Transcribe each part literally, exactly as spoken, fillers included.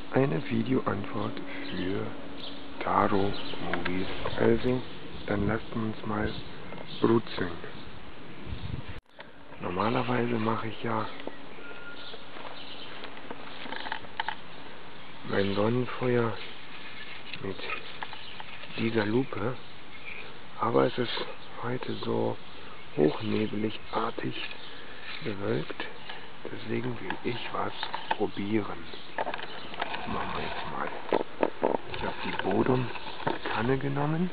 eine Videoantwort für Taro Movies. Also, dann lasst uns mal brutzeln. Normalerweise mache ich ja mein Sonnenfeuer mit dieser Lupe, aber es ist heute so hochnebelartig bewölkt, deswegen will ich was probieren. Das machen wir jetzt mal. Ich habe die Bodum-Kanne genommen.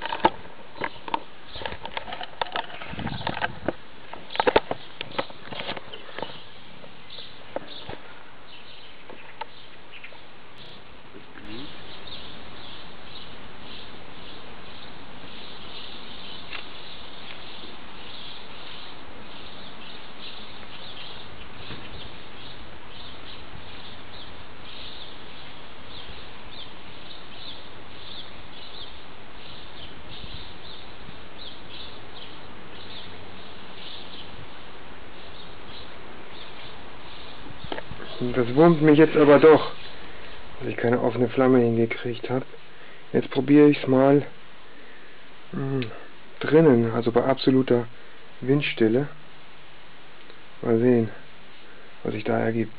Das wurmt mich jetzt aber doch, dass ich keine offene Flamme hingekriegt habe. Jetzt probiere ich es mal mh, drinnen, also bei absoluter Windstille. Mal sehen, was sich da ergibt.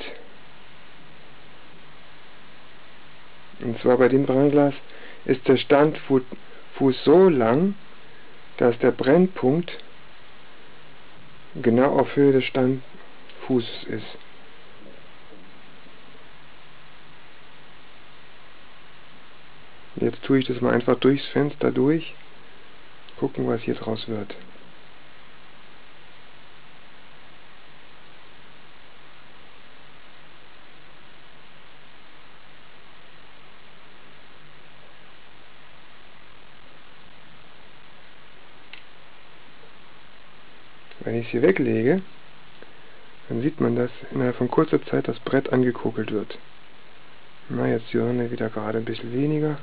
Und zwar bei dem Brennglas ist der Standfuß so lang, dass der Brennpunkt genau auf Höhe des Standfußes ist. Jetzt tue ich das mal einfach durchs Fenster durch. Gucken, was hier draus wird. Wenn ich es hier weglege, dann sieht man, dass innerhalb von kurzer Zeit das Brett angekuckelt wird. Na, jetzt die Sonne wieder gerade ein bisschen weniger.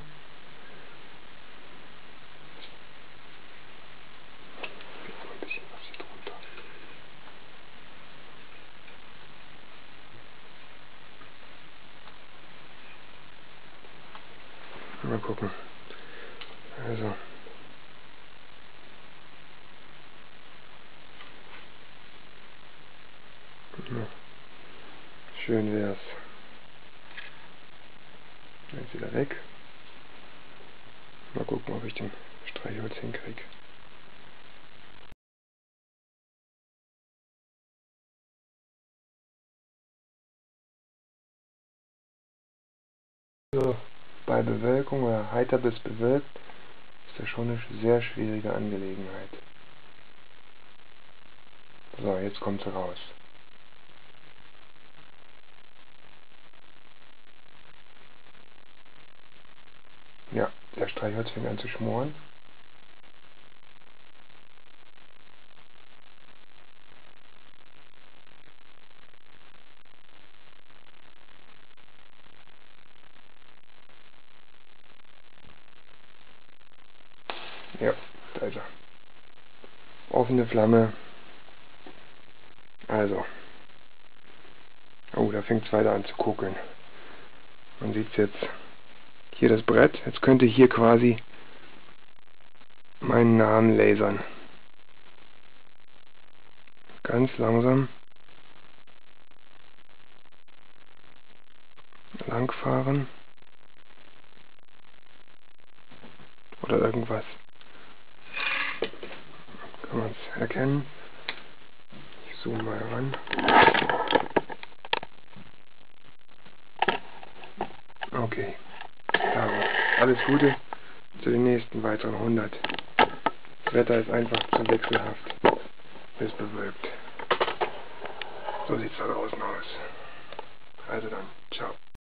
Mal gucken. Also. Ja. Schön wär's. Jetzt wieder weg. Mal gucken, ob ich den Streichholz hinkriege. Also bei Bewölkung oder heiter bis bewölkt ist das schon eine sehr schwierige Angelegenheit. So, jetzt kommt sie raus. Ja, der Streichholz fängt an zu schmoren. Ja, da ist er. Offene Flamme. Also. Oh, da fängt es weiter an zu kuckeln. Man sieht jetzt hier das Brett. Jetzt könnte ich hier quasi meinen Namen lasern. Ganz langsam langfahren. Oder irgendwas. Kann man es erkennen? Ich zoome mal ran. Okay. Ja, alles Gute zu den nächsten weiteren hundert. Das Wetter ist einfach zu wechselhaft bis bewölkt. So sieht es da draußen aus. Also dann, ciao.